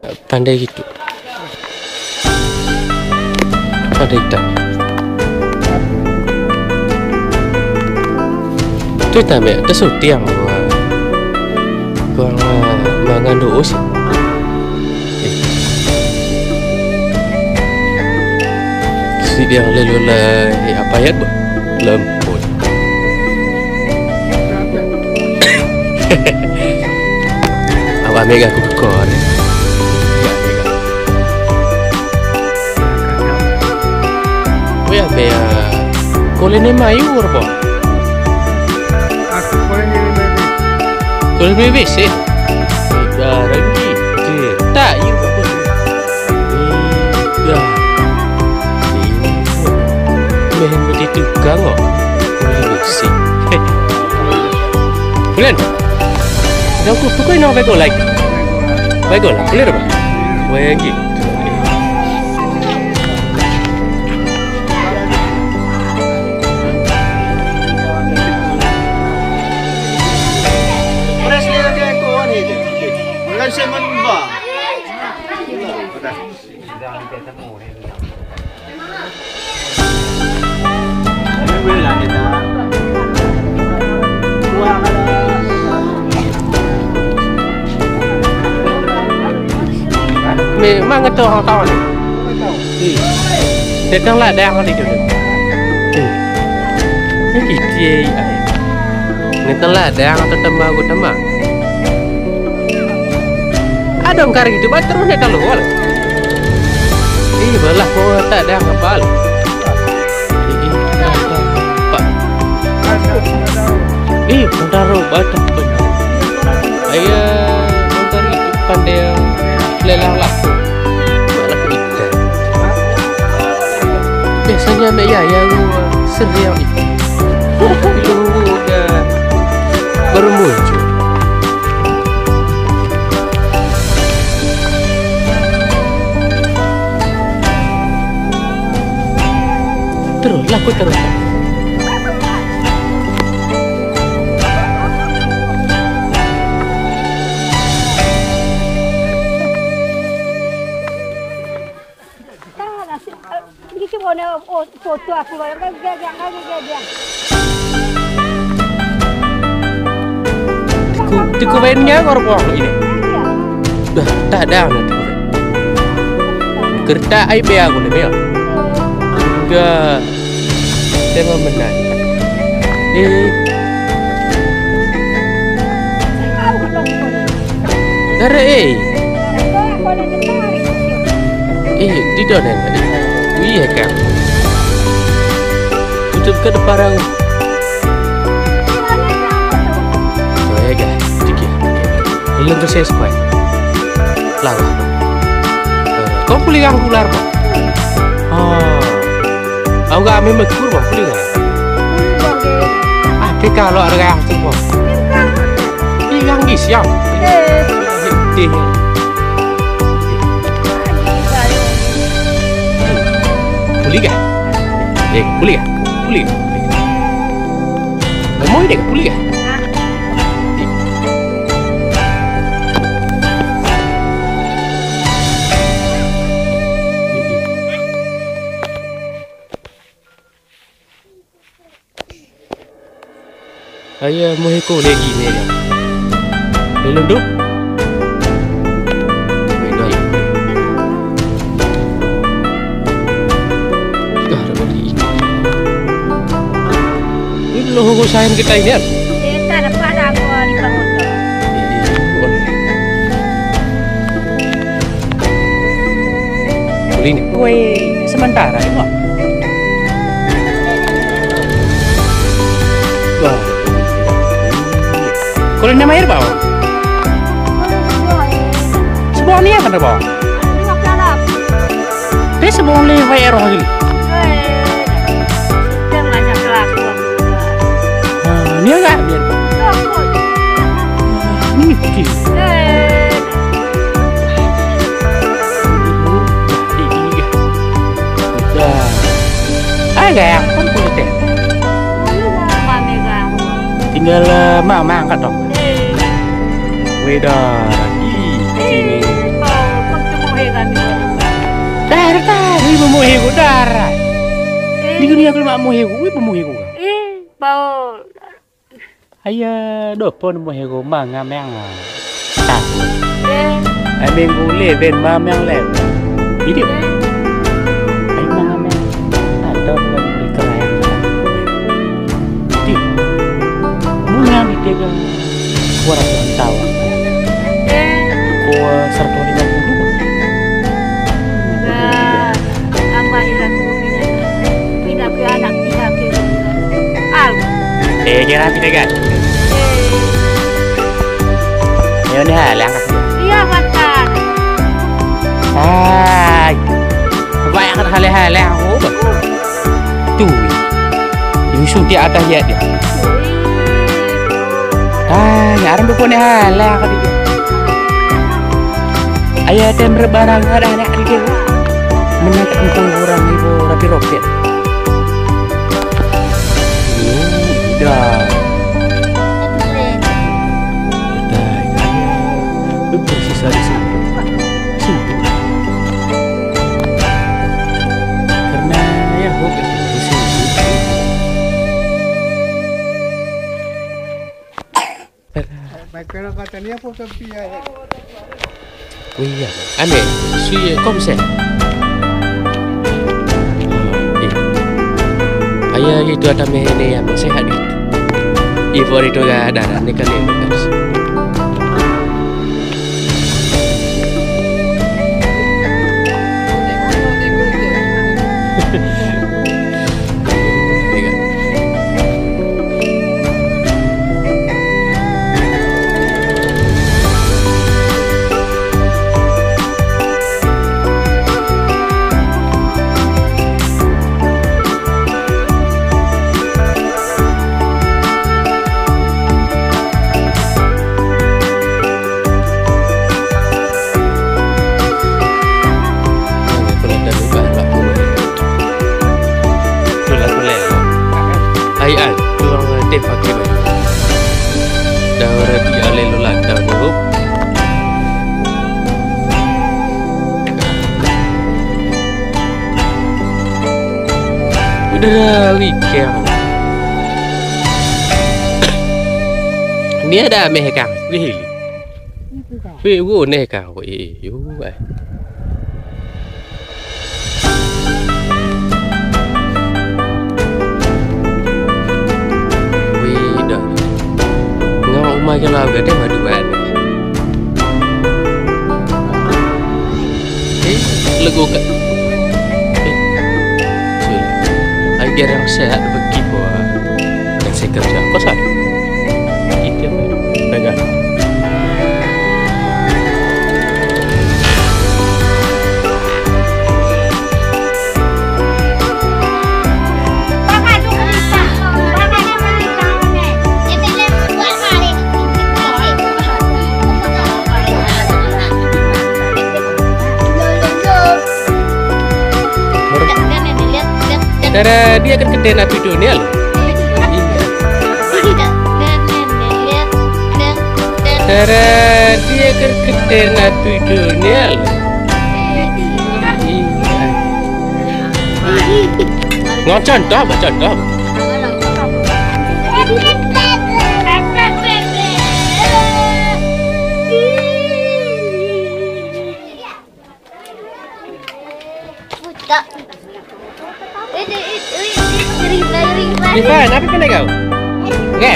Pandai gitu. Pandai tak. Itu tambah ada tiang gua mengandung usia. Si dia lalu apa ya bu? Lemput. Awak mega aku kor. Ya be kolene mayur po. Aku kolene bebe. Kolene bebe sih. Barang gitu. Tak iu bagus. Iya. Mehen beti tukang kok. Kolene sih. Bulan. Aku pukul nak baik like. Baik lah, clear ba? Baik gitu. Semen ba? Memang itu orang tahu ni. Datang lah dah orang itu. Ni kita ai. Ni telah dah orang tetamba aku tembak. Ada orang kari itu terus dia kalau wal. Belah kau tak ada kapal. Taruh batak benar. Ayah orang itu pandai lelang laku. Malah ikan. Biasanya Mbak Yaya serial itu. Itu baru muncul. Terus laku terus. Ini cuma foto aku kan dia. Tiku mainnya korpong ini. Dah tak ada nanti. Kereta aib aku ni mel. Enggak. Tema menang. Dari di donen. Iya kan. Tutup ke depan. Saya gak, dikit. Belum terses kau. Lalu. Kau pulih yang ular pak. Aku gak ambil mekur bang, pulih gak? Tapi kalau ada yang tu bang, hilang di siap. Pulih gak? Pulih gak? Pulih gak? Mau ini gak? Pulih gak? Ayah mau ikut lagi ni dia. Belum duk. Baiklah. Dah ada balik. Ini logo sayang kita ini kan? Tak dapat aku di motor. Boleh ni. Kue sementara ni kok. Wah. Kalau nama air bawah, sebuah ni apa bawah? Dia sebuah ni air lagi. Ni agak biar. Ni kiki. Agak kan boleh teh. Tinggal mama angkat dong. Weda, ini. memuhi ku darat. Di dunia aku mak muhi ku, pemuhi ku. Bau. Ayah, dopo memuhi ku mangam yang tahun. Eh, Minggu leven mamang lev. Ini. Ay mangam yang ada di kerajaan. Di. Mungkin di tiga 200 tahun. Ku 150. Ambah hilang pindah ke anak pindah ke al. Kira pindah kan? Ya ni halang. Iya makan. Ay. Banyak hal-hal aku. Tuh. Yusuf di atas ya dia. Nyaran bukan halang kan dia. Ayah tem berbarang ada anak dia. Menaik engkau orang ibu rapi roket. Udah. Bersisa di sini. Sini. Karena ya hobi di sini. Pero katanya po sa piya. Iya, ane, sui komse. Ayah itu ada mehene yang sehat itu. Ibu itu gak ada nih kan itu guys. Udah weekend. Dia ada mehkang, wih. Wih, gua nehkang, wih, yuk. Wih, dah. Ngau umah kalau gak ada maduan. Lego kan. Biar yang sehat bagi buat yang saya kerja kosan itu yang pegang. Cara dia kan gede nabi dunia loh. Cara dia kan gede nabi dunia loh. Contoh, contoh. Rifan, apa kena kau? Oke.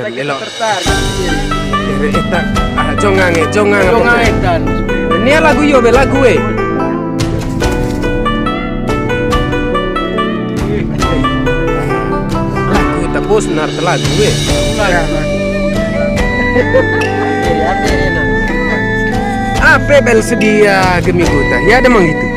elok. Eta jongang etan. Ini lagu yo be lagu lagu tapos nar lagu apa bel sedia geminggu tah ya ada mang gitu.